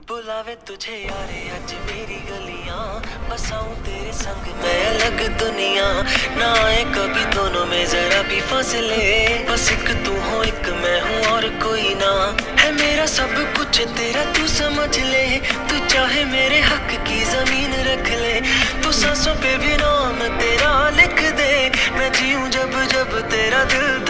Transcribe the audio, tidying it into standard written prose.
बुलावे तुझे यारे आज मेरी गलियां, बसाऊं तेरे संग मैं अलग दुनिया। ना आए कभी दोनों में जरा भी फासले, बस एक तू हो एक मैं हूँ और कोई ना। है मेरा सब कुछ तेरा तू समझ ले, तू चाहे मेरे हक की जमीन रख ले। तू सांसों पे भी नाम तेरा लिख दे, मैं जीऊं जब जब तेरा दिल